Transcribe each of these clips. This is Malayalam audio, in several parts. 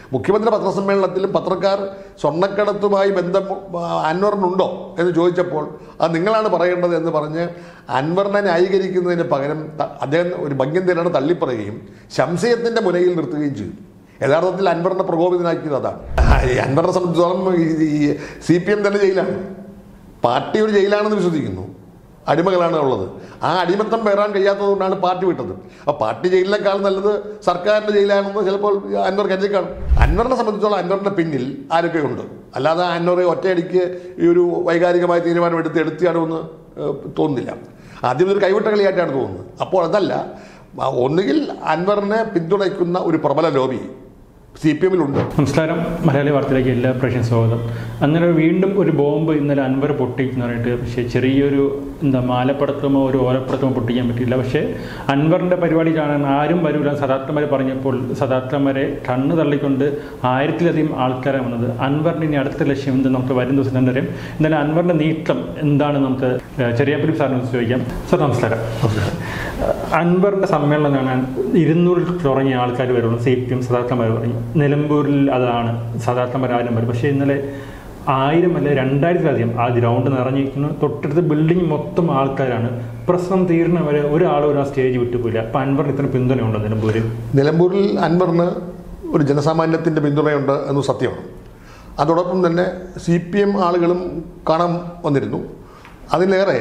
മുഖ്യമന്ത്രി പത്രസമ്മേളനത്തിലും പത്രക്കാർ സ്വർണ്ണക്കടത്തുമായി ബന്ധം അൻവറിനുണ്ടോ എന്ന് ചോദിച്ചപ്പോൾ അത് നിങ്ങളാണ് പറയേണ്ടത് എന്ന് പറഞ്ഞ് അൻവറിനെ ന്യായീകരിക്കുന്നതിന് പകരം അദ്ദേഹം ഒരു ഭംഗ്യന്തരാണ് തള്ളിപ്പറയുകയും സംശയത്തിൻ്റെ മുനയിൽ നിർത്തുകയും ചെയ്തു. യഥാർത്ഥത്തിൽ അൻവറിനെ പ്രകോപിതനാക്കിയത് അതാണ്. അൻവറിനെ സംബന്ധിച്ചിടത്തോളം ഈ CPM തന്നെ ജയിലാണ്, പാർട്ടി ഒരു ജയിലാണെന്ന് വിശ്വസിക്കുന്നു. അടിമകളാണ് ഉള്ളത്. ആ അടിമത്തം പേറാൻ കഴിയാത്തതുകൊണ്ടാണ് പാർട്ടി വിട്ടത്. അപ്പോൾ പാർട്ടി ജയിലിനേക്കാൾ നല്ലത് സർക്കാരിൻ്റെ ജയിലാണെന്ന് ചിലപ്പോൾ അൻവർ കരുതിക്കാണും. അൻവറിനെ സംബന്ധിച്ചോളം അൻവറിൻ്റെ പിന്നിൽ ആരൊക്കെയുണ്ട്, അല്ലാതെ അൻവർ ഒറ്റയടിക്ക് ഈ ഒരു വൈകാരികമായ തീരുമാനം എടുത്തിയാടുമെന്ന് തോന്നുന്നില്ല. ആദ്യം ഒരു കൈവിട്ട കളിയായിട്ടാണ് തോന്നുന്നത്. അപ്പോൾ അതല്ല, ഒന്നുകിൽ അൻവറിനെ പിന്തുണയ്ക്കുന്ന ഒരു പ്രബല ലോബി CPM-ലുണ്ട്. നമസ്കാരം, മലയാളി വാർത്തയിലേക്ക് എല്ലാ പ്രേക്ഷകർക്കും സ്വാഗതം. അങ്ങനെ വീണ്ടും ഒരു ബോംബ് ഇന്നലെ അൻവർ പൊട്ടിക്കുന്ന പറഞ്ഞിട്ട്, പക്ഷേ ചെറിയൊരു മാലപ്പടക്കമോ ഒരു ഓലപ്പടക്കമോ പൊട്ടിക്കാൻ പറ്റില്ല. പക്ഷേ അൻവറിൻ്റെ പരിപാടി കാണാൻ ആരും വരില്ല സദാർത്ഥന്മാർ പറഞ്ഞപ്പോൾ സദാർത്ഥന്മാരെ കണ്ണ് തള്ളിക്കൊണ്ട് 1000-ലധികം ആൾക്കാരെ വന്നത്. അൻവറിൻ്റെ ഇനി അടുത്ത ലക്ഷ്യം എന്ത് നമുക്ക് വരും ദിവസം കണ്ടറിയാം. എന്നാലും അൻവറിൻ്റെ നീക്കം എന്താണ് നമുക്ക് ചെറിയാപ്പുരി സാറിന് ചോദിക്കാം. സാർ നമസ്കാരം. അൻവറിൻ്റെ സമ്മേളനം കാണാൻ 200-ൽ തുടങ്ങിയ ആൾക്കാർ വരുള്ളൂ. CPM സദാർത്ഥന്മാർ പറഞ്ഞു. നിലമ്പൂരിൽ അതാണ് സദാർത്ഥന്മാർ ആരും വരും. പക്ഷേ ഇന്നലെ 1000 അല്ല 2000-ലധികം ആ ഗ്രൗണ്ട് നിറഞ്ഞിരിക്കുന്നു. തൊട്ടടുത്ത് ബിൽഡിംഗ് മൊത്തം ആൾക്കാരാണ്. പ്രശ്നം തീർന്നവരെ ഒരാൾ സ്റ്റേജ് വിട്ടുപോയില്ല. അപ്പം അൻവറിന് ഇത്ര പിന്തുണയുണ്ട് നിലമ്പൂരിൽ അൻവറിന് ഒരു ജനസാമാന്യത്തിൻ്റെ പിന്തുണയുണ്ട് എന്ന് സത്യമാണ്. അതോടൊപ്പം തന്നെ CPM ആളുകളും കാണാൻ വന്നിരുന്നു. അതിലേറെ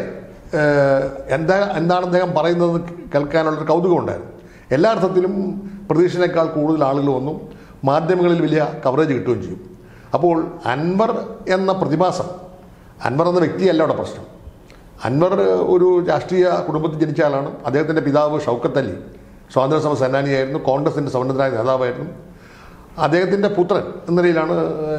എന്താണ് അദ്ദേഹം പറയുന്നത് കേൾക്കാനുള്ളൊരു കൗതുകമുണ്ടായിരുന്നു. എല്ലാ അർത്ഥത്തിലും പ്രതീക്ഷയേക്കാൾ കൂടുതൽ ആളുകൾ വന്നു. മാധ്യമങ്ങളിൽ വലിയ കവറേജ് കിട്ടുകയും ചെയ്യും. അപ്പോൾ അൻവർ എന്ന പ്രതിഭാസം, അൻവർ എന്ന വ്യക്തിയല്ല അവിടെ പ്രശ്നം. അൻവർ ഒരു രാഷ്ട്രീയ കുടുംബത്തിൽ ജനിച്ച ആളാണ്. അദ്ദേഹത്തിൻ്റെ പിതാവ് ഷൗക്കത്ത് അലി സ്വാതന്ത്ര്യസമര സേനാനിയായിരുന്നു, കോൺഗ്രസിൻ്റെ സമുന്നതനായ നേതാവായിരുന്നു. അദ്ദേഹത്തിൻ്റെ പുത്രൻ എന്ന നിലയിലാണ്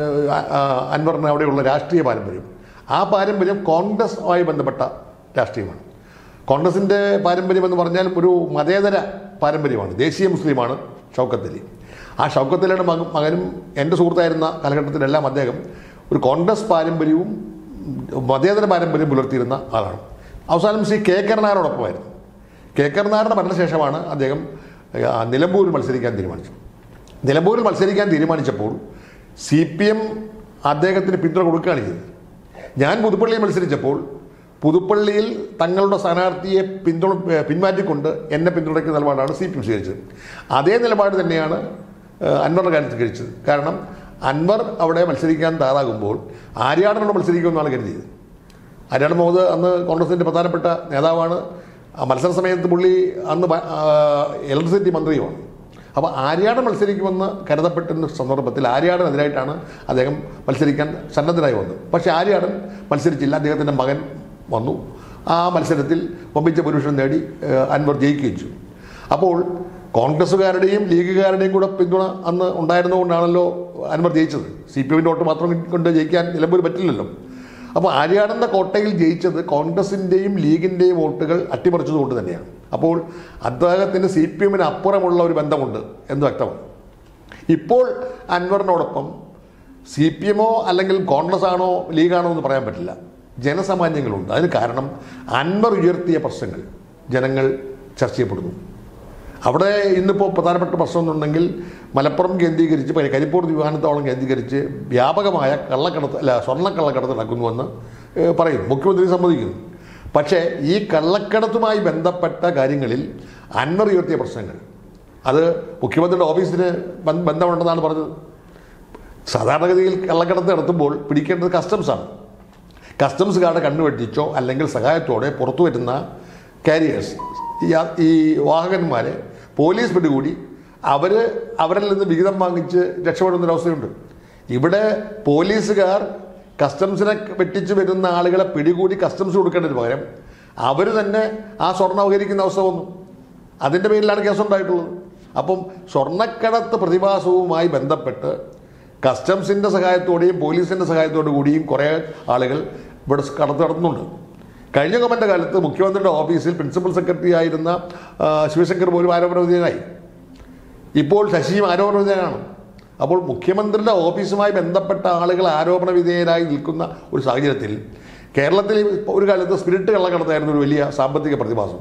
അൻവറിന് അവിടെയുള്ള രാഷ്ട്രീയ പാരമ്പര്യം. ആ പാരമ്പര്യം കോൺഗ്രസുമായി ബന്ധപ്പെട്ട രാഷ്ട്രീയമാണ്. കോൺഗ്രസിൻ്റെ പാരമ്പര്യം എന്ന് പറഞ്ഞാൽ ഒരു മതേതര പാരമ്പര്യമാണ്. ദേശീയ മുസ്ലിമാണ് ഷൗക്കത്ത് അലി. ആ ഷൗക്കത്ത് അലിയുടെ മകനും എൻ്റെ സുഹൃത്തായിരുന്ന കാലഘട്ടത്തിലെല്ലാം അദ്ദേഹം ഒരു കോൺഗ്രസ് പാരമ്പര്യവും മതേതര പാരമ്പര്യം പുലർത്തിയിരുന്ന ആളാണ്. അവസാനം ശ്രീ കെ കരുണാകരനോടൊപ്പമായിരുന്നു. കെ കരുണാകരൻ്റെ മരണശേഷമാണ് അദ്ദേഹം നിലമ്പൂരിൽ മത്സരിക്കാൻ തീരുമാനിച്ചത്. നിലമ്പൂരിൽ മത്സരിക്കാൻ തീരുമാനിച്ചപ്പോൾ CPM അദ്ദേഹത്തിന് പിന്തുണ കൊടുക്കുകയാണ് ചെയ്തത്. ഞാൻ പുതുപ്പള്ളിയിൽ മത്സരിച്ചപ്പോൾ പുതുപ്പള്ളിയിൽ തങ്ങളുടെ സ്ഥാനാർത്ഥിയെ പിന്മാറ്റിക്കൊണ്ട് എന്നെ പിന്തുണയ്ക്കുന്ന നിലപാടാണ് CPM സ്വീകരിച്ചത്. അതേ നിലപാട് തന്നെയാണ് അൻവറിൻ്റെ കാര്യത്തിൽ കഴിച്ചത്. കാരണം അൻവർ അവിടെ മത്സരിക്കാൻ തയ്യാറാകുമ്പോൾ ആര്യാടനോട് മത്സരിക്കുമെന്നാണ് കരുതിയത്. ആര്യാടൻ മുഹമ്മദ് അന്ന് കോൺഗ്രസിൻ്റെ പ്രധാനപ്പെട്ട നേതാവാണ്. മത്സര സമയത്ത് പുള്ളി അന്ന് ഇലക്ട്രിസിറ്റി മന്ത്രിയുമാണ്. അപ്പോൾ ആര്യാടൻ മത്സരിക്കുമെന്ന് കരുതപ്പെട്ടിരുന്ന സന്ദർഭത്തിൽ ആര്യാടനെതിരായിട്ടാണ് അദ്ദേഹം മത്സരിക്കാൻ സന്നദ്ധനായി വന്നത്. പക്ഷേ ആര്യാടൻ മത്സരിച്ചില്ല. അദ്ദേഹത്തിൻ്റെ മകൻ വന്നു. ആ മത്സരത്തിൽ വമ്പിച്ച ഭൂരിപക്ഷം നേടി അൻവർ ജയിക്കുകയും ചെയ്തു. അപ്പോൾ കോൺഗ്രസ്സുകാരുടെയും ലീഗുകാരുടെയും കൂടെ പിന്തുണ അന്ന് ഉണ്ടായിരുന്നുകൊണ്ടാണല്ലോ അൻവർ ജയിച്ചത്. CPM-ൻ്റെ വോട്ട് മാത്രം കൊണ്ട് ജയിക്കാൻ നിലമ്പൂർ പറ്റില്ലല്ലോ. അപ്പോൾ ആര്യാടൻ്റെ കോട്ടയിൽ ജയിച്ചത് കോൺഗ്രസിൻ്റെയും ലീഗിൻ്റെയും വോട്ടുകൾ അട്ടിമറിച്ചതുകൊണ്ട് തന്നെയാണ്. അപ്പോൾ അദ്ദേഹത്തിന് CPM-ന് അപ്പുറമുള്ള ഒരു ബന്ധമുണ്ട് എന്ന് വ്യക്തമാണ്. ഇപ്പോൾ അൻവറിനോടൊപ്പം CPM-ഓ അല്ലെങ്കിൽ കോൺഗ്രസ് ആണോ ലീഗാണോ എന്ന് പറയാൻ പറ്റില്ല, ജനസാമാന്യങ്ങളുണ്ട്. അതിന് കാരണം അൻവർ ഉയർത്തിയ പ്രശ്നങ്ങൾ ജനങ്ങൾ ചർച്ച ചെയ്യപ്പെടുന്നു. അവിടെ ഇന്നിപ്പോൾ പ്രധാനപ്പെട്ട പ്രശ്നം എന്നുണ്ടെങ്കിൽ മലപ്പുറം കേന്ദ്രീകരിച്ച് കരിപ്പൂർ വിമാനത്താവളം കേന്ദ്രീകരിച്ച് വ്യാപകമായ സ്വർണ്ണക്കള്ളക്കടത്ത് നടക്കുന്നുവെന്ന് പറയുന്നു. മുഖ്യമന്ത്രി സമ്മതിക്കുന്നു. പക്ഷേ ഈ കള്ളക്കടത്തുമായി ബന്ധപ്പെട്ട കാര്യങ്ങളിൽ അൻവർ ഉയർത്തിയ പ്രശ്നങ്ങൾ അത് മുഖ്യമന്ത്രിയുടെ ഓഫീസിന് ബന്ധമുണ്ടെന്നാണ് പറഞ്ഞത്. സാധാരണഗതിയിൽ കള്ളക്കടത്ത് നടത്തുമ്പോൾ പിടിക്കേണ്ടത് കസ്റ്റംസാണ്. കസ്റ്റംസുകാരുടെ കണ്ണുവെട്ടിച്ചോ അല്ലെങ്കിൽ സഹായത്തോടെ പുറത്തു വരുന്ന കാരിയേഴ്സ്, ഈ വാഹകന്മാരെ പോലീസ് പിടികൂടി അവരിൽ നിന്ന് വിഹിതം വാങ്ങിച്ച് രക്ഷപ്പെടുന്നൊരവസ്ഥയുണ്ട്. ഇവിടെ പോലീസുകാർ കസ്റ്റംസിനെ വെട്ടിച്ച് വരുന്ന ആളുകളെ പിടികൂടി കസ്റ്റംസ് കൊടുക്കേണ്ടതിന് പകരം അവർ തന്നെ ആ സ്വർണ്ണം അപഹരിക്കുന്ന അവസ്ഥ വന്നു. അതിൻ്റെ പേരിലാണ് കേസുണ്ടായിട്ടുള്ളത്. അപ്പം സ്വർണ്ണക്കടത്ത് പ്രതിഭാസവുമായി ബന്ധപ്പെട്ട് കസ്റ്റംസിൻ്റെ സഹായത്തോടെയും പോലീസിൻ്റെ സഹായത്തോടു കൂടിയും കുറേ ആളുകൾ ഇവിടെ കടത്ത് നടത്തുന്നുണ്ട്. കഴിഞ്ഞ ഗവൺമെൻറ് കാലത്ത് മുഖ്യമന്ത്രിയുടെ ഓഫീസിൽ പ്രിൻസിപ്പൽ സെക്രട്ടറി ആയിരുന്ന ശിവശങ്കർ പോലും ആരോപണ വിധേയനായി. ഇപ്പോൾ ശശിയും ആരോപണ വിധേയനാണ്. അപ്പോൾ മുഖ്യമന്ത്രിയുടെ ഓഫീസുമായി ബന്ധപ്പെട്ട ആളുകൾ ആരോപണ വിധേയരായി നിൽക്കുന്ന ഒരു സാഹചര്യത്തിൽ കേരളത്തിൽ ഒരു കാലത്ത് സ്പിരിറ്റ് കള്ളക്കടത്തായിരുന്നു ഒരു വലിയ സാമ്പത്തിക പ്രതിഭാസം.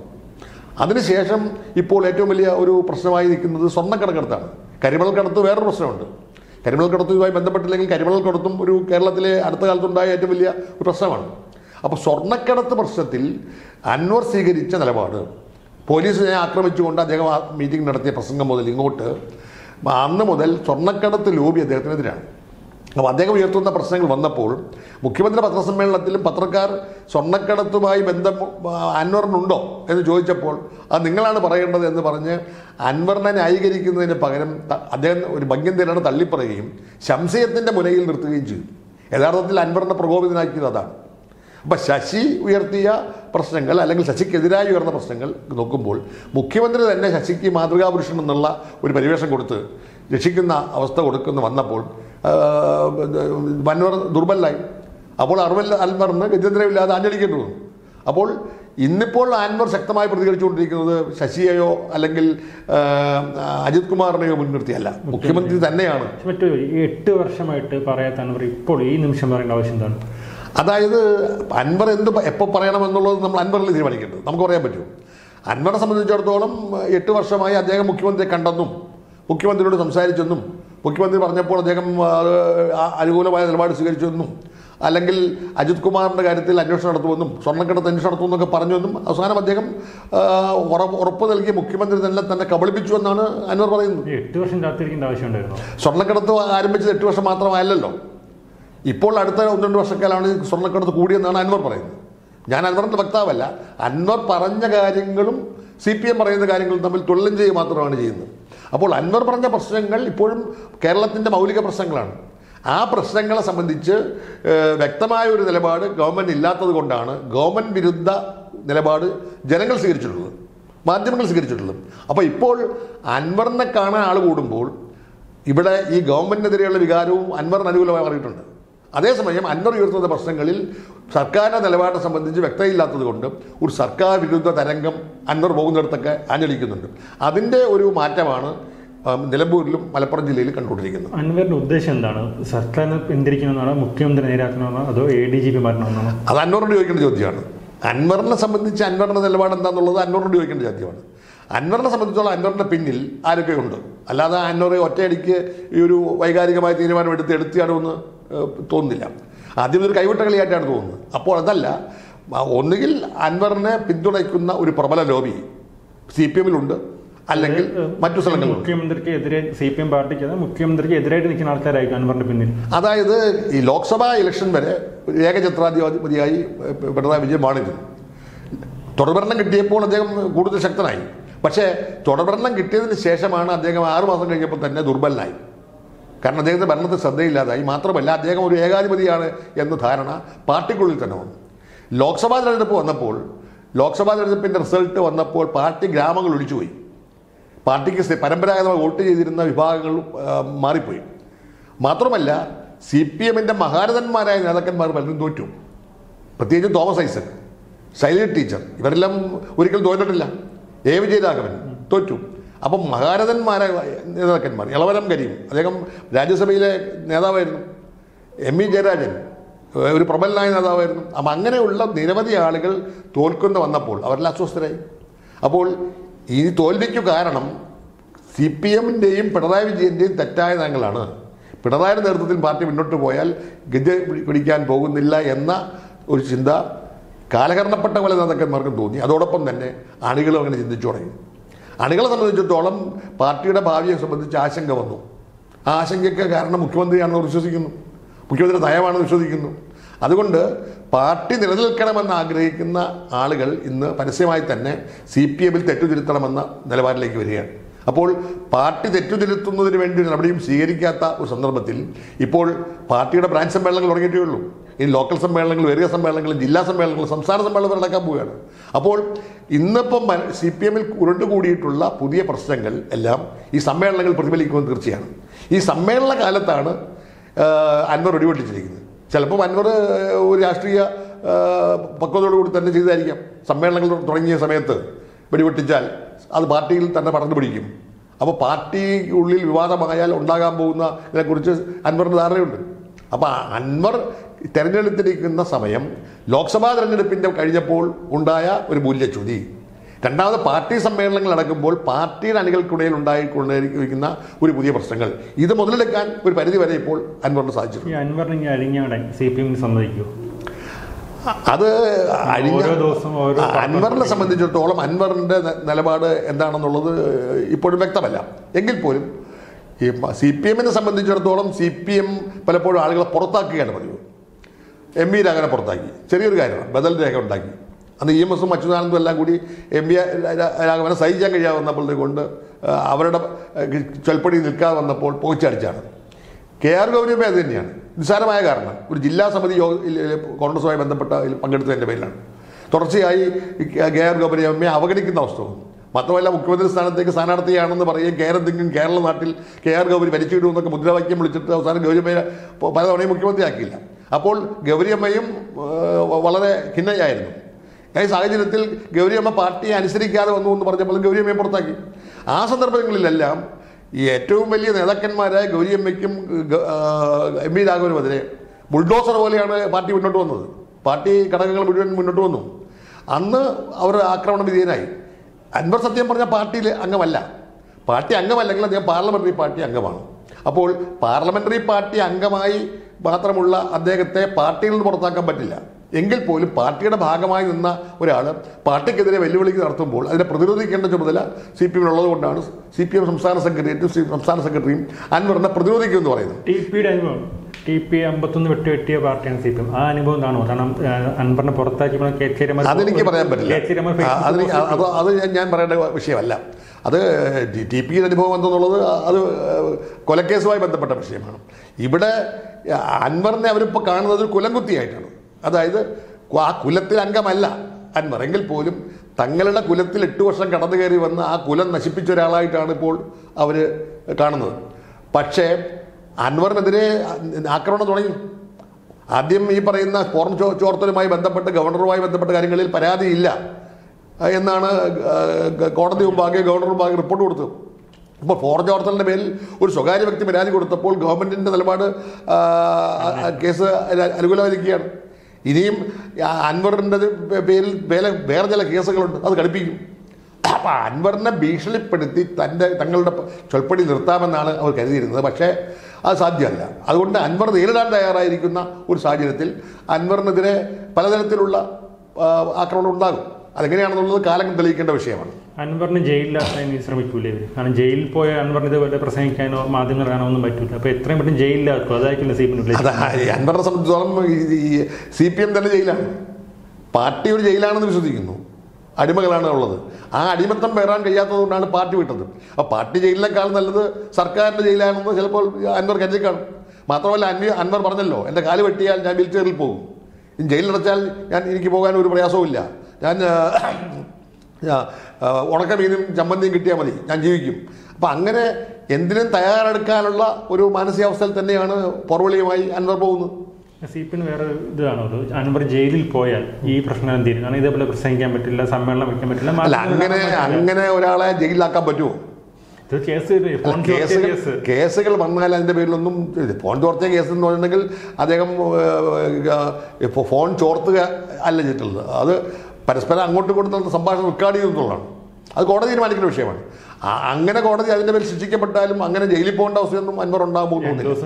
അതിനുശേഷം ഇപ്പോൾ ഏറ്റവും വലിയ ഒരു പ്രശ്നമായി നിൽക്കുന്നത് സ്വർണ്ണക്കടത്താണ്. കരിമണൽ കടത്ത് വേറൊരു പ്രശ്നമുണ്ട്. കരിമണൽ കടത്തുമായി ബന്ധപ്പെട്ടില്ലെങ്കിൽ കരിമണൽ കടത്തും ഒരു കേരളത്തിലെ അടുത്ത കാലത്തുണ്ടായ ഏറ്റവും വലിയ ഒരു പ്രശ്നമാണ്. അപ്പോൾ സ്വർണ്ണക്കടത്ത് പ്രശ്നത്തിൽ അൻവർ സ്വീകരിച്ച നിലപാട്, പോലീസിനെ ആക്രമിച്ചുകൊണ്ട് അദ്ദേഹം ആ മീറ്റിംഗ് നടത്തിയ പ്രസംഗം മുതൽ ഇങ്ങോട്ട് അന്ന് മുതൽ സ്വർണ്ണക്കടത്ത് ലോബി അദ്ദേഹത്തിനെതിരാണ്. അപ്പോൾ അദ്ദേഹം ഉയർത്തുന്ന പ്രശ്നങ്ങൾ വന്നപ്പോൾ മുഖ്യമന്ത്രി പത്രസമ്മേളനത്തിലും പത്രക്കാർ സ്വർണ്ണക്കടത്തുമായി ബന്ധം അൻവറിനുണ്ടോ എന്ന് ചോദിച്ചപ്പോൾ അത് നിങ്ങളാണ് പറയേണ്ടത് എന്ന് പറഞ്ഞ് അൻവറിനെ ന്യായീകരിക്കുന്നതിന് പകരം അദ്ദേഹം ഒരു ഭംഗ്യന്തരാണ് തള്ളിപ്പറയുകയും സംശയത്തിൻ്റെ മുനയിൽ നിർത്തുകയും ചെയ്തു. യഥാർത്ഥത്തിൽ അൻവറിനെ പ്രകോപിതനാക്കിയത് അതാണ്. അപ്പം ശശി ഉയർത്തിയ പ്രശ്നങ്ങൾ അല്ലെങ്കിൽ ശശിക്കെതിരായി ഉയർന്ന പ്രശ്നങ്ങൾ നോക്കുമ്പോൾ മുഖ്യമന്ത്രി തന്നെ ശശിക്ക് മാതൃകാപുരുഷൻ എന്നുള്ള ഒരു പരിവേഷം കൊടുത്ത് രക്ഷിക്കുന്ന അവസ്ഥ വന്നപ്പോൾ അൻവർ ദുർബലായി. അപ്പോൾ അൻവറിന് ഗത്യന്തരമില്ലാതെ ആഞ്ഞടിക്കേണ്ടി വന്നു. അപ്പോൾ ഇന്നിപ്പോൾ അൻവർ ശക്തമായി പ്രതികരിച്ചുകൊണ്ടിരിക്കുന്നത് ശശിയെയോ അല്ലെങ്കിൽ അജിത് കുമാറിനെയോ മുൻനിർത്തിയല്ല, മുഖ്യമന്ത്രി തന്നെയാണ്. മറ്റൊരു 8 വർഷമായിട്ട് പറയാത്ത അൻവർ ഇപ്പോൾ ഈ നിമിഷം പറയേണ്ട ആവശ്യം എന്താണ്? അതായത് അൻവർ എപ്പോൾ പറയണമെന്നുള്ളത് നമ്മൾ അൻവറിൽ തീരുമാനിക്കേണ്ടത് നമുക്ക് പറയാൻ പറ്റും. അൻവറെ സംബന്ധിച്ചിടത്തോളം 8 വർഷമായി അദ്ദേഹം മുഖ്യമന്ത്രിയെ കണ്ടെന്നും മുഖ്യമന്ത്രിയോട് സംസാരിച്ചെന്നും മുഖ്യമന്ത്രി പറഞ്ഞപ്പോൾ അദ്ദേഹം അനുകൂലമായ നിലപാട് സ്വീകരിച്ചെന്നും അല്ലെങ്കിൽ അജിത് കുമാറിൻ്റെ കാര്യത്തിൽ അന്വേഷണം നടത്തുമെന്നും സ്വർണ്ണക്കടത്ത് അന്വേഷണം നടത്തുമെന്നൊക്കെ പറഞ്ഞെന്നും അവസാനം അദ്ദേഹം ഉറപ്പ് നൽകിയ മുഖ്യമന്ത്രി തന്നെ കബളിപ്പിച്ചുവെന്നാണ് അൻവർ പറയുന്നത്. 8 വർഷം കാത്തിരിക്കേണ്ട ആവശ്യമുണ്ടായിരുന്നു. സ്വർണ്ണക്കടത്ത് ആരംഭിച്ചത് 8 വർഷം മാത്രമായല്ലോ. ഇപ്പോൾ അടുത്ത 1-2 വർഷക്കാലാണ് സ്വർണ്ണക്കടത്ത് കൂടിയെന്നാണ് അൻവർ പറയുന്നത്. ഞാൻ അൻവറിൻ്റെ വക്താവല്ല. അൻവർ പറഞ്ഞ കാര്യങ്ങളും CPM പറയുന്ന കാര്യങ്ങളും തമ്മിൽ തുല്യം ചെയ്യുക മാത്രമാണ് ചെയ്യുന്നത്. അപ്പോൾ അൻവർ പറഞ്ഞ പ്രശ്നങ്ങൾ ഇപ്പോഴും കേരളത്തിൻ്റെ മൗലിക പ്രശ്നങ്ങളാണ്. ആ പ്രശ്നങ്ങളെ സംബന്ധിച്ച് വ്യക്തമായ ഒരു നിലപാട് ഗവൺമെൻറ് ഇല്ലാത്തത് കൊണ്ടാണ് ഗവൺമെൻറ് വിരുദ്ധ നിലപാട് ജനങ്ങൾ സ്വീകരിച്ചിട്ടുള്ളത്, മാധ്യമങ്ങൾ സ്വീകരിച്ചിട്ടുള്ളത്. അപ്പോൾ ഇപ്പോൾ അൻവറിനെ കാണാൻ ആൾ കൂടുമ്പോൾ ഇവിടെ ഈ ഗവൺമെൻറ്റിനെതിരെയുള്ള വികാരവും അൻവറിന് അനുകൂലമായി മാറിയിട്ടുണ്ട്. അതേസമയം അൻവർ ഉയർത്തുന്ന പ്രശ്നങ്ങളിൽ സർക്കാരിൻ്റെ നിലപാടിനെ സംബന്ധിച്ച് വ്യക്തതയില്ലാത്തത് കൊണ്ട് ഒരു സർക്കാർ വിരുദ്ധ തരംഗം അൻവർ പോകുന്നിടത്തൊക്കെ ആഞ്ഞടിക്കുന്നുണ്ട്. അതിൻ്റെ ഒരു മാറ്റമാണ് നിലമ്പൂരിലും മലപ്പുറം ജില്ലയിലും കണ്ടുകൊണ്ടിരിക്കുന്നത്. അൻവറിൻ്റെ ഉദ്ദേശം എന്താണ്? സർക്കാരിനെ പിന്തിരിക്കണമെന്നാണോ, മുഖ്യമന്ത്രി നേരാക്കണമെന്നോ, അതോ ADGP മാറണമെന്നാണോ? അത് അൻവറിനോട് ചോദിക്കേണ്ട ചോദ്യമാണ്. അൻവറിനെ സംബന്ധിച്ച് അൻവറിൻ്റെ നിലപാട് എന്താണെന്നുള്ളത് അൻവറിനോട് ചോദിക്കേണ്ട ചോദ്യമാണ്. അൻവറിനെ സംബന്ധിച്ചോളം അൻവറിൻ്റെ പിന്നിൽ ആരൊക്കെയുണ്ട്, അല്ലാതെ അൻവറെ ഒറ്റയടിക്ക് ഈ ഒരു വൈകാരികമായ തീരുമാനം എടുത്തിയാടുമെന്ന് തോന്നുന്നില്ല. ആദ്യം ഒരു കൈവിട്ട കളിയായിട്ടാണ് തോന്നുന്നത്. അപ്പോൾ അതല്ല, ഒന്നുകിൽ അൻവറിനെ പിന്തുണയ്ക്കുന്ന ഒരു പ്രബല ലോബി CPM-ലുണ്ട്, അല്ലെങ്കിൽ മറ്റു സ്ഥലങ്ങളിലുണ്ട്. മുഖ്യമന്ത്രിക്ക് എതിരെ CPM പാർട്ടിക്ക് മുഖ്യമന്ത്രിക്ക് എതിരായിട്ട് നിൽക്കുന്ന ആൾക്കാരായിരിക്കും അൻവറിന്റെ പിന്നിൽ. അതായത് ഈ ലോക്സഭാ ഇലക്ഷൻ വരെ ഏകഛത്രാധിപതിയായി പിണറായി വിജയൻ വാണിരുന്നു. തുടർഭരണം കിട്ടിയപ്പോൾ അദ്ദേഹം കൂടുതൽ ശക്തനായി. പക്ഷേ തുടർഭരണം കിട്ടിയതിന് ശേഷമാണ് അദ്ദേഹം 6 മാസം കഴിഞ്ഞപ്പോൾ തന്നെ ദുർബലനായി. കാരണം അദ്ദേഹത്തെ ഭരണത്തിൽ ശ്രദ്ധയില്ലാതായി. മാത്രമല്ല അദ്ദേഹം ഒരു ഏകാധിപതിയാണ് എന്ന ധാരണ പാർട്ടിക്കുള്ളിൽ തന്നെ വന്നു. ലോക്സഭാ തെരഞ്ഞെടുപ്പിൻ്റെ റിസൾട്ട് വന്നപ്പോൾ പാർട്ടി ഗ്രാമങ്ങൾ ഒഴിച്ചുപോയി. പാർട്ടിക്ക് പരമ്പരാഗതമായി വോട്ട് ചെയ്തിരുന്ന വിഭാഗങ്ങൾ മാറിപ്പോയി. മാത്രമല്ല CPM-ൻ്റെ മഹാരഥന്മാരായ നേതാക്കന്മാർ പലരും തോറ്റു. പ്രത്യേകിച്ച് തോമസ് ഐസക്, ശൈലജ ടീച്ചർ, ഇവരെല്ലാം ഒരിക്കലും തോന്നിട്ടില്ല. വിജയരാഘവൻ തോറ്റു. അപ്പം മഹാരഥന്മാരായ നേതാക്കന്മാർ, ഇളവരം കരീം, അദ്ദേഹം രാജ്യസഭയിലെ നേതാവായിരുന്നു. ME ജയരാജൻ ഒരു പ്രബലനായ നേതാവായിരുന്നു. അപ്പം അങ്ങനെയുള്ള നിരവധി ആളുകൾ വന്നപ്പോൾ അവരെല്ലാം അസ്വസ്ഥരായി. അപ്പോൾ ഈ തോൽവിക്ക് കാരണം CPM-ൻ്റെയും പിണറായി വിജയൻ്റെയും തെറ്റായ നയങ്ങളാണ്. പിണറായിയുടെ നേതൃത്വത്തിൽ പാർട്ടി മുന്നോട്ട് പോയാൽ ഗതി പിടിക്കാൻ പോകുന്നില്ല എന്ന ഒരു ചിന്ത കാലഹരണപ്പെട്ട പല നേതാക്കന്മാർക്കും തോന്നി. അതോടൊപ്പം തന്നെ അണികളും അങ്ങനെ ചിന്തിച്ചു തുടങ്ങി. അണികളെ സംബന്ധിച്ചിടത്തോളം പാർട്ടിയുടെ ഭാവിയെ സംബന്ധിച്ച് ആശങ്ക വന്നു. ആ ആശങ്കയ്ക്ക് കാരണം മുഖ്യമന്ത്രിയാണെന്ന് വിശ്വസിക്കുന്നു, മുഖ്യമന്ത്രി നയമാണെന്ന് വിശ്വസിക്കുന്നു. അതുകൊണ്ട് പാർട്ടി നിലനിൽക്കണമെന്ന് ആഗ്രഹിക്കുന്ന ആളുകൾ ഇന്ന് പരസ്യമായി തന്നെ CPM-ൽ തെറ്റുതിരുത്തണമെന്ന നിലപാടിലേക്ക് വരികയാണ്. അപ്പോൾ പാർട്ടി തെറ്റുതിരുത്തുന്നതിന് വേണ്ടി നടപടിയും സ്വീകരിക്കാത്ത ഒരു സന്ദർഭത്തിൽ ഇപ്പോൾ പാർട്ടിയുടെ ബ്രാഞ്ച് സമ്മേളനങ്ങൾ തുടങ്ങിയിട്ടേ ഉള്ളൂ. ഇനി ലോക്കൽ സമ്മേളനങ്ങൾ, ഏരിയ സമ്മേളനങ്ങൾ, ജില്ലാ സമ്മേളനങ്ങൾ, സംസ്ഥാന സമ്മേളനങ്ങൾ നടക്കാൻ പോവുകയാണ്. അപ്പോൾ ഇന്നിപ്പം CPM-ൽ ഉരുണ്ടുകൂടിയിട്ടുള്ള പുതിയ പ്രശ്നങ്ങൾ എല്ലാം ഈ സമ്മേളനങ്ങൾ പ്രതിഫലിക്കുമെന്ന് തീർച്ചയാണ്. ഈ സമ്മേളന കാലത്താണ് അൻവർ വെടിപൊട്ടിച്ചിരിക്കുന്നത്. ചിലപ്പോൾ അൻവർ ഒരു രാഷ്ട്രീയ പക്വതയോടുകൂടി തന്നെ ചെയ്തായിരിക്കാം. സമ്മേളനങ്ങൾ തുടങ്ങിയ സമയത്ത് വെടിപൊട്ടിച്ചാൽ അത് പാർട്ടിയിൽ തന്നെ പടർന്നു പിടിക്കും. അപ്പോൾ പാർട്ടി ഉള്ളിൽ വിവാദമായാൽ ഉണ്ടാകാൻ പോകുന്നതിനെക്കുറിച്ച് അൻവറിന് ധാരണയുണ്ട്. അപ്പോൾ അൻവർ തെരഞ്ഞെടുത്തിരിക്കുന്ന സമയം ലോക്സഭാ തെരഞ്ഞെടുപ്പിൻ്റെ കഴിഞ്ഞപ്പോൾ ഉണ്ടായ ഒരു മൂല്യച്യുതി, രണ്ടാമത് പാർട്ടി സമ്മേളനങ്ങൾ നടക്കുമ്പോൾ പാർട്ടിയുടെ അണികൾക്കിടയിൽ ഉണ്ടായിക്കൊണ്ടിരിക്കുന്ന ഒരു പുതിയ പ്രശ്നങ്ങൾ ഇത് മുതലെടുക്കാൻ ഒരു പരിധി വരെ ഇപ്പോൾ അൻവറിന് സാധിച്ചിട്ടുണ്ട്. ഈ അൻവറിനെ അഴിഞ്ഞാടാൻ CPM സമ്മതിക്കുമോ? അത് അൻവറിനെ സംബന്ധിച്ചിടത്തോളം അൻവറിൻ്റെ നിലപാട് എന്താണെന്നുള്ളത് ഇപ്പോഴും വ്യക്തമല്ല. എങ്കിൽ പോലും ഈ CPM സംബന്ധിച്ചിടത്തോളം CPM പലപ്പോഴും ആളുകളെ പുറത്താക്കുകയാണ് പതിവ്. MV രാഘവനെ പുറത്താക്കി, ചെറിയൊരു കാര്യമാണ്, ബദൽ രേഖ ഉണ്ടാക്കി. അന്ന് EMS അച്യുതാനന്ദും എല്ലാം കൂടി MV രാഘവനെ സഹിക്കാൻ കഴിയാവുന്നപ്പോഴത്തേക്ക് കൊണ്ട് അവരുടെ ചൊൽപ്പടി നിൽക്കാതെ വന്നപ്പോൾ പോയിച്ചടിച്ചാണ്. KR ഗൗരിയമ്മ അത് തന്നെയാണ് നിസ്സാരമായ കാരണം. ഒരു ജില്ലാ സമിതി കോൺഗ്രസുമായി ബന്ധപ്പെട്ട പങ്കെടുത്തതിൻ്റെ പേരിലാണ് തുടർച്ചയായി KR ഗൗരിയമ്മയെ അവഗണിക്കുന്ന അവസ്ഥ വന്നു. മാത്രമല്ല മുഖ്യമന്ത്രി സ്ഥാനത്തേക്ക് സ്ഥാനാർത്ഥിയാണെന്ന് പറയുകയും കേരളത്തിലും കേരള നാട്ടിൽ KR ഗൗരി ഭരിച്ചിടുമെന്നൊക്കെ മുദ്രാവാക്യം വിളിച്ചിട്ട് അവസാനം ഗൗരിയമ്മയെ പലതവണയും മുഖ്യമന്ത്രിയാക്കിയില്ല. അപ്പോൾ ഗൗരിയമ്മയും വളരെ ഖിന്നയായിരുന്നു. ഈ സാഹചര്യത്തിൽ ഗൗരിയമ്മ പാർട്ടിയെ അനുസരിക്കാതെ വന്നു എന്ന് പറഞ്ഞപ്പോൾ ഗൗരിയമ്മയെ പുറത്താക്കി. ആ സന്ദർഭങ്ങളിലെല്ലാം ഈ ഏറ്റവും വലിയ നേതാക്കന്മാരായ ഗൗരിയമ്മയ്ക്കും MV രാഘവനുമെതിരെ ബുൾഡോസർ പോലെയാണ് പാർട്ടി മുന്നോട്ട് വന്നത്. പാർട്ടി ഘടകങ്ങൾ മുഴുവൻ മുന്നോട്ട് വന്നു. അന്ന് അവർ ആക്രമണ വിധേയനായി. അൻവർ സത്യം പറഞ്ഞാൽ പാർട്ടിയിൽ അംഗമല്ല. പാർട്ടി അംഗമല്ലെങ്കിൽ അദ്ദേഹം പാർലമെൻ്ററി പാർട്ടി അംഗമാണ്. അപ്പോൾ പാർലമെൻ്ററി പാർട്ടി അംഗമായി മാത്രമുള്ള അദ്ദേഹത്തെ പാർട്ടിയിൽ നിന്ന് പുറത്താക്കാൻ പറ്റില്ല. എങ്കിൽ പോലും പാർട്ടിയുടെ ഭാഗമായി നിന്ന ഒരാൾ പാർട്ടിക്കെതിരെ വെല്ലുവിളിക്ക് നടത്തുമ്പോൾ അതിനെ പ്രതിരോധിക്കേണ്ട ചുമതല CPM ഉള്ളത് കൊണ്ടാണ് CPM സംസ്ഥാന സെക്രട്ടറിയും അൻവറിനെ പ്രതിരോധിക്കുമെന്ന് പറയുന്നത്. TP 51 വെട്ടിയ പാർട്ടിയാണ് CPM. ആ അനുഭവം കാണുമോ? കാരണം അൻവറിനെ പുറത്താക്കിയപ്പോൾ അതെനിക്ക് പറയാൻ പറ്റില്ല. അത് ഞാൻ പറയേണ്ട വിഷയമല്ല. അത് TPയുടെ അനുഭവം എന്തെന്നുള്ളത് അത് കൊലക്കേസുമായി ബന്ധപ്പെട്ട വിഷയമാണ്. ഇവിടെ അൻവറിനെ അവരിപ്പോൾ കാണുന്നത് ഒരു കുലംകുത്തിയായിട്ടാണ്. അതായത് ആ കുലത്തിൽ അംഗമല്ല അൻവർ. എങ്കിൽ പോലും തങ്ങളുടെ കുലത്തിൽ 8 വർഷം കടന്നു കയറി വന്ന് ആ കുലം നശിപ്പിച്ച ഒരാളായിട്ടാണ് ഇപ്പോൾ അവർ കാണുന്നത്. പക്ഷേ അൻവറിനെതിരെ ആക്രമണം തുടങ്ങി. ആദ്യം ഈ പറയുന്ന ഫോറം ചോർത്തലുമായി ബന്ധപ്പെട്ട് ഗവർണറുമായി ബന്ധപ്പെട്ട കാര്യങ്ങളിൽ പരാതിയില്ല എന്നാണ് കോടതി മുമ്പാകെ ഗവർണർ മുമ്പാകെ റിപ്പോർട്ട് കൊടുത്തത്. ഇപ്പോൾ ഫോറം ചോർത്തലിൻ്റെ പേരിൽ ഒരു സ്വകാര്യ വ്യക്തി പരാതി കൊടുത്തപ്പോൾ ഗവൺമെൻറ്റിൻ്റെ നിലപാട് കേസ് അനുകൂലമായിരിക്കുകയാണ്. ഇനിയും അൻവറിൻ്റെ പേരിൽ വേറെ ചില കേസുകളുണ്ട്, അത് ഘടിപ്പിക്കും. അപ്പം അൻവറിനെ ഭീഷണിപ്പെടുത്തി തങ്ങളുടെ ചൊൽപ്പടി നിർത്താമെന്നാണ് അവർ കരുതിയിരുന്നത്. പക്ഷേ അത് സാധ്യമല്ല. അതുകൊണ്ട് അൻവർ നേരിടാൻ തയ്യാറായിരിക്കുന്ന ഒരു സാഹചര്യത്തിൽ അൻവറിനെതിരെ പലതരത്തിലുള്ള ആക്രമണം ഉണ്ടാകും. അതെങ്ങനെയാണെന്നുള്ളത് കാലം തെളിയിക്കേണ്ട വിഷയമാണ്. അൻവറിന് ജയിലിലാക്കാൻ ശ്രമിക്കൂലേ? കാരണം ജയിലിൽ പോയ അൻവറിന് ഇതുപോലെ പ്രസംഗിക്കാനോ മാധ്യമങ്ങൾ കാണാനോ ഒന്നും പറ്റില്ല. അപ്പോൾ എത്രയും പെട്ടെന്ന് ജയിലിലാക്കും. അതായിരിക്കില്ല CPM. അൻവറിനെ സംബന്ധിച്ചിടത്തോളം CPM തന്നെ ജയിലാണ്. പാർട്ടി ഒരു ജയിലാണെന്ന് വിശ്വസിക്കുന്നു. അടിമകളാണ് ഉള്ളത്. ആ അടിമത്തം പേറാൻ കഴിയാത്തതുകൊണ്ടാണ് പാർട്ടി വിട്ടത്. അപ്പോൾ പാർട്ടി ജയിലിനേക്കാൾ നല്ലത് സർക്കാരിൻ്റെ ജയിലാണെന്ന് ചിലപ്പോൾ അൻവർ കരുതി കാണും. മാത്രമല്ല അൻവർ പറഞ്ഞല്ലോ, എൻ്റെ കാല് വെട്ടിയാൽ ഞാൻ വീൽ ചെയറിൽ പോകും, ജയിലിലടച്ചാൽ എനിക്ക് പോകാൻ ഒരു പ്രയാസവും ഇല്ല, ഞാൻ ഉണക്കമീനും ചമ്മന്തിയും കിട്ടിയാൽ മതി, ഞാൻ ജീവിക്കും. അപ്പം അങ്ങനെ എന്തിനും തയ്യാറെടുക്കാനുള്ള ഒരു മാനസികാവസ്ഥയിൽ തന്നെയാണ് പുറവിളിയുമായി അൻവർ പോകുന്നത്. CPM വേറെ ഇതാണോ? അൻവർ ജയിലിൽ പോയാൽ ഈ പ്രശ്നം എന്തെങ്കിലും? കാരണം ഇതേപോലെ പ്രസംഗിക്കാൻ പറ്റില്ല, സമ്മേളനം വയ്ക്കാൻ പറ്റില്ല. അങ്ങനെ ഒരാളെ ജയിലിലാക്കാൻ പറ്റുമോ? കേസുകൾ വന്നാൽ അതിൻ്റെ പേരിലൊന്നും ഫോൺ ചോർത്തിയ കേസ് എന്ന് പറഞ്ഞിട്ടുണ്ടെങ്കിൽ അദ്ദേഹം ഫോൺ ചോർത്തുക അല്ല ചെയ്തിട്ടുള്ളത്. അത് പരസ്പരം അങ്ങോട്ടും ഇങ്ങോട്ടും സംഭാഷണം റെക്കോർഡ് ചെയ്യുന്നതാണ്. അത് കോടതി തീരുമാനിക്കുന്ന വിഷയമാണ്. അങ്ങനെ കോടതി അതിൻ്റെ പേരിൽ ശിക്ഷിക്കപ്പെട്ടാലും അങ്ങനെ ജയിലിൽ പോകേണ്ട അവസ്ഥയൊന്നും അൻവർ ഉണ്ടാകുമ്പോൾ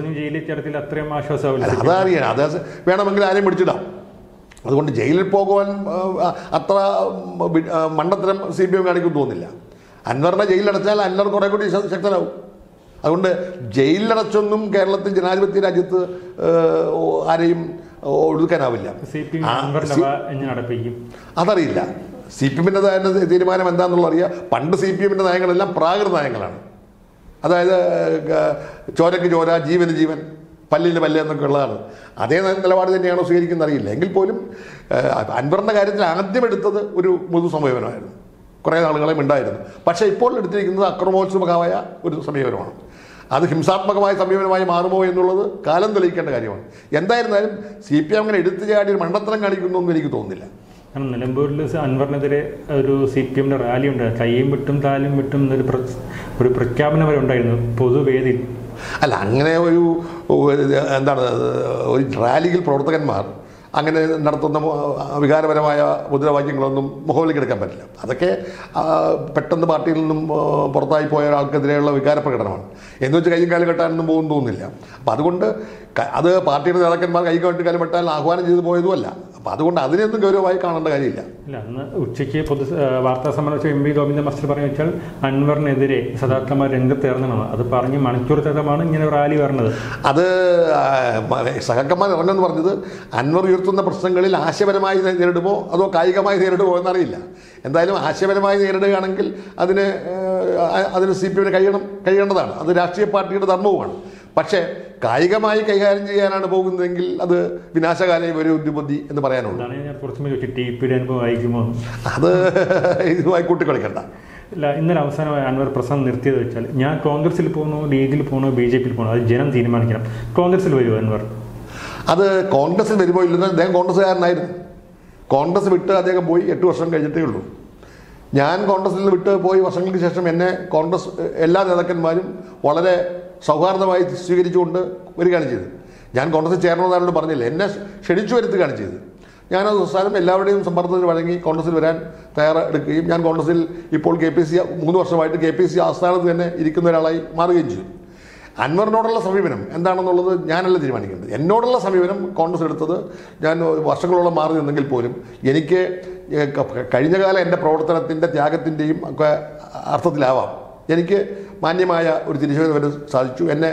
അതറിയാം. അത് വേണമെങ്കിൽ ആരെയും പിടിച്ചിടാം. അതുകൊണ്ട് ജയിലിൽ പോകുവാൻ അത്ര മണ്ടത്തരം CPM കാണിക്കും തോന്നില്ല. അൻവറിനെ ജയിലിലടച്ചാൽ അൻവർ കുറെ കൂടി ശക്തനാവും. അതുകൊണ്ട് ജയിലിലടച്ചൊന്നും കേരളത്തിൽ ജനാധിപത്യ രാജ്യത്ത് ആരെയും ഒഴുക്കാനാവില്ല. അതറിയില്ല. CPMൻ്റെ തീരുമാനം എന്താണെന്നുള്ള അറിയാം. പണ്ട് CPMൻ്റെ നയങ്ങളെല്ലാം പ്രാകൃത നയങ്ങളാണ്. അതായത് ചോരയ്ക്ക് ചോര, ജീവന് ജീവൻ, പല്ലിന് പല്ല് എന്നൊക്കെ ഉള്ളതാണ്. അതേ നിലപാട് തന്നെയാണോ സ്വീകരിക്കുന്നത് അറിയില്ല. എങ്കിൽ പോലും അൻവറിൻ്റെ കാര്യത്തിൽ ആദ്യം എടുത്തത് ഒരു മൃദു സമീപനമായിരുന്നു. കുറേ നാളുകളെ ഉണ്ടായിരുന്നു. പക്ഷേ ഇപ്പോൾ എടുത്തിരിക്കുന്നത് അക്രമോത്സുകമായ ഒരു സമീപനമാണ്. അത് ഹിംസാത്മകമായ സമീപനമായി മാറുമോ എന്നുള്ളത് കാലം തെളിയിക്കേണ്ട കാര്യമാണ്. എന്തായിരുന്നാലും CPM അങ്ങനെ എടുത്തു ചാടി ഒരു മണ്ടത്തരം കാണിക്കുന്നൊന്നും എനിക്ക് തോന്നുന്നില്ല. കാരണം നിലമ്പൂരിൽ അൻവറിനെതിരെ ഒരു CPMൻ്റെ റാലി ഉണ്ടായിരുന്നു. കയ്യും വിട്ടും താലും വിട്ടും ഒരു പ്രഖ്യാപനം വരെ ഉണ്ടായിരുന്നു പൊതുവേദിയിൽ. അല്ല, അങ്ങനെ ഒരു എന്താണ് ഒരു റാലിയിൽ പ്രവർത്തകന്മാർ അങ്ങനെ നടത്തുന്ന വികാരപരമായ മുദ്രാവാക്യങ്ങളൊന്നും മുഖവിലേക്ക് എടുക്കാൻ പറ്റില്ല. അതൊക്കെ പെട്ടെന്ന് പാർട്ടിയിൽ നിന്നും പുറത്തായി പോയ ഒരാൾക്കെതിരെയുള്ള വികാര പ്രകടനമാണ്. എന്ന് വെച്ച് കൈയും കാലം കെട്ടാനൊന്നും പോകുന്നു തോന്നുന്നില്ല. അപ്പം അതുകൊണ്ട് അത് പാർട്ടിയുടെ നേതാക്കന്മാർ കൈ കെട്ടി കാലം വെട്ടാൻ ആഹ്വാനം ചെയ്തു പോയതുമല്ല. അപ്പം അതുകൊണ്ട് അതിനെയൊന്നും ഗൗരവമായി കാണേണ്ട കാര്യമില്ല. ഇല്ല, അന്ന് ഉച്ചയ്ക്ക് വാർത്താ സമ്മേളനം എം പി ഗോവിന്ദൻ മാസ്റ്റർ പറഞ്ഞു വെച്ചാൽ അൻവറിനെതിരെ സദാർത്ഥമാർ രംഗത്തേർന്നതാണ്. അത് പറഞ്ഞ് മണിക്കൂറത്തോളമാണ് ഇങ്ങനെ റാലി വരുന്നത്. അത് സഹക്കന്മാർ ഇറങ്ങുമെന്ന് പറഞ്ഞത് അൻവർ ഉയർത്തുന്ന പ്രശ്നങ്ങളിൽ ആശയപരമായി നേരിടുമോ അതോ കായികമായി നേരിടുമോ എന്നറിയില്ല. എന്തായാലും ആശയപരമായി നേരിടുകയാണെങ്കിൽ അതിന് CPM കഴിയേണ്ടതാണ്. അത് രാഷ്ട്രീയ പാർട്ടിയുടെ ധർമ്മവുമാണ്. പക്ഷേ കായികമായി കൈകാര്യം ചെയ്യാനാണ് പോകുന്നതെങ്കിൽ അത് വിനാശകാലേ ഒരു ബുദ്ധി എന്ന് പറയാനുള്ളൂ. അത് ഇതുമായി കൂട്ടിക്കളിക്കണ്ട. ഇല്ല, ഇന്നലെ അവസാനമായി അൻവർ പ്രസംഗം നിർത്തിയത് വെച്ചാൽ ഞാൻ കോൺഗ്രസിൽ പോകണോ, ലീഗിൽ പോകണോ, BJP പോകണോ, അത് ജനം തീരുമാനിക്കണം. കോൺഗ്രസിൽ വരുമോ അൻവർ? അത് കോൺഗ്രസിൽ വരുമോ ഇല്ലെന്ന് അദ്ദേഹം കോൺഗ്രസ്സുകാരനായിരുന്നു. കോൺഗ്രസ് വിട്ട് അദ്ദേഹം പോയി 8 വർഷം കഴിഞ്ഞിട്ടേ ഉള്ളൂ. ഞാൻ കോൺഗ്രസിൽ നിന്ന് വിട്ട് പോയി വർഷങ്ങൾക്ക് ശേഷം എന്നെ കോൺഗ്രസ് എല്ലാ നേതാക്കന്മാരും വളരെ സൗഹാർദ്ദമായി സ്വീകരിച്ചുകൊണ്ട് വരികയാണ് ചെയ്തത്. ഞാൻ കോൺഗ്രസ് ചേരണമെന്നാരോട് പറഞ്ഞില്ല, എന്നെ ക്ഷണിച്ചു വരുത്തുകയാണ് ചെയ്തത്. ഞാൻ അവസാനം എല്ലാവരുടെയും സമ്മർദ്ദത്തിന് വഴങ്ങി കോൺഗ്രസിൽ വരാൻ തയ്യാറെടുക്കുകയും ഞാൻ കോൺഗ്രസിൽ ഇപ്പോൾ KPC 3 വർഷമായിട്ട് KPC ആസ്ഥാനത്ത് തന്നെ ഇരിക്കുന്ന ഒരാളായി മാറുകയും ചെയ്തു. അൻവറിനോടുള്ള സമീപനം എന്താണെന്നുള്ളത് ഞാനല്ല തീരുമാനിക്കേണ്ടത്. എന്നോടുള്ള സമീപനം കോൺഗ്രസ് എടുത്തത് ഞാൻ വർഷങ്ങളോളം മാറി നിന്നെങ്കിൽ പോലും എനിക്ക് കഴിഞ്ഞകാല എൻ്റെ പ്രവർത്തനത്തിൻ്റെ ത്യാഗത്തിൻ്റെയും ഒക്കെ അർത്ഥത്തിലാവാം എനിക്ക് മാന്യമായ ഒരു തിരിച്ചുവരവ് വരെ സാധിച്ചു. എന്നെ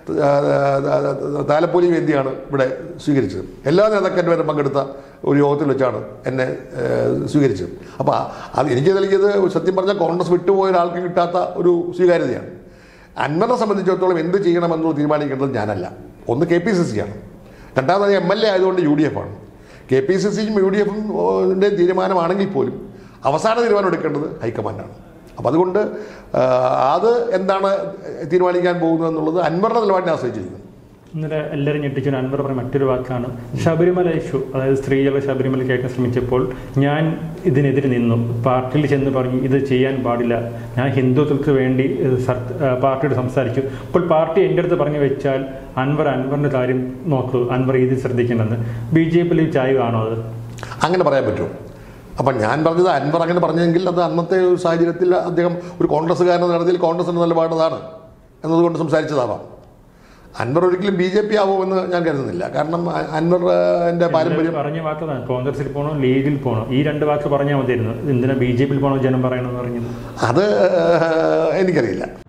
താലപ്പൊലി വേദിയാണ് ഇവിടെ സ്വീകരിച്ചത്. എല്ലാ നേതാക്കന്മാരും പങ്കെടുത്ത ഒരു യോഗത്തിൽ വെച്ചാണ് എന്നെ സ്വീകരിച്ചത്. അപ്പോൾ അത് എനിക്ക് നൽകിയത് സത്യം പറഞ്ഞാൽ കോൺഗ്രസ് വിട്ടുപോയ ഒരാൾക്ക് കിട്ടാത്ത ഒരു സ്വീകാര്യതയാണ്. അൻവറിനെ സംബന്ധിച്ചിടത്തോളം എന്ത് ചെയ്യണമെന്നുള്ളത് തീരുമാനിക്കേണ്ടത് ഞാനല്ല. ഒന്ന് KPCC ആണ്, രണ്ടാമത് MLA ആയതുകൊണ്ട് UDF ആണ്. KPCCയും UDFും തീരുമാനമാണെങ്കിൽ പോലും അവസാന തീരുമാനം എടുക്കേണ്ടത് ഹൈക്കമാൻഡാണ്. അപ്പം അതുകൊണ്ട് അത് എന്താണ് തീരുമാനിക്കാൻ പോകുന്നതെന്നുള്ളത് അൻവറിൻ്റെ നിലപാടിനെ ആശ്രയിച്ചിരിക്കുന്നു. ഇന്നലെ എല്ലാവരും ഞെട്ടിച്ചു അൻവർ പറഞ്ഞ മറ്റൊരു വാക്കാണ് ശബരിമല ഇഷ്യൂ. അതായത് സ്ത്രീകളെ ശബരിമല കയറ്റാൻ ശ്രമിച്ചപ്പോൾ ഞാൻ ഇതിനെതിരെ നിന്നു, പാർട്ടിയിൽ ചെന്ന് പറഞ്ഞു ഇത് ചെയ്യാൻ പാടില്ല, ഞാൻ ഹിന്ദുത്വത്തിന് വേണ്ടി പാർട്ടിയോട് സംസാരിച്ചു. ഇപ്പോൾ പാർട്ടി എൻ്റെ അടുത്ത് പറഞ്ഞു വെച്ചാൽ അൻവറിൻ്റെ കാര്യം നോക്കൂ, അൻവർ ഇതിൽ ശ്രദ്ധിക്കണമെന്ന്. BJPയിൽ ചായവാണോ അത്? അങ്ങനെ പറയാൻ പറ്റുമോ? അപ്പം ഞാൻ പറഞ്ഞത് അൻവർ അങ്ങനെ പറഞ്ഞെങ്കിൽ അത് അന്നത്തെ ഒരു സാഹചര്യത്തിൽ അദ്ദേഹം ഒരു കോൺഗ്രസ്സുകാരൻ നടത്തിയിൽ കോൺഗ്രസിൻ്റെ നിലപാടതാണ് എന്നതുകൊണ്ട് സംസാരിച്ചതാവാം. അൻവർ ഒരിക്കലും BJP ആവുമെന്ന് ഞാൻ കരുതുന്നില്ല. കാരണം അൻവറിൻ്റെ പാരമ്പര്യം പറഞ്ഞ വാക്കതാണ് കോൺഗ്രസിൽ പോകണോ ലീഗിൽ പോകണോ, ഈ 2 വാക്ക് പറഞ്ഞാൽ മതിയായിരുന്നു. എന്തിനാ BJPയിൽ പോകണോ ജനം പറയണമെന്ന് പറഞ്ഞത്? അത് എനിക്കറിയില്ല.